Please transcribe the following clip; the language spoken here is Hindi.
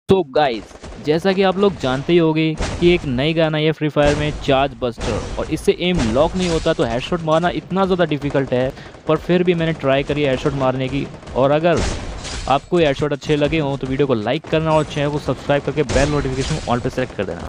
तो गाइस, जैसा कि आप लोग जानते ही होंगे कि एक नई गाना है फ्री फायर में चार्ज बस्टर, और इससे एम लॉक नहीं होता तो हेडशॉट मारना इतना ज़्यादा डिफिकल्ट है। पर फिर भी मैंने ट्राई करी हेडशॉट मारने की। और अगर आपको हेडशॉट अच्छे लगे हों तो वीडियो को लाइक करना और चैनल को सब्सक्राइब करके बेल नोटिफिकेशन ऑल पे सेलेक्ट कर देना।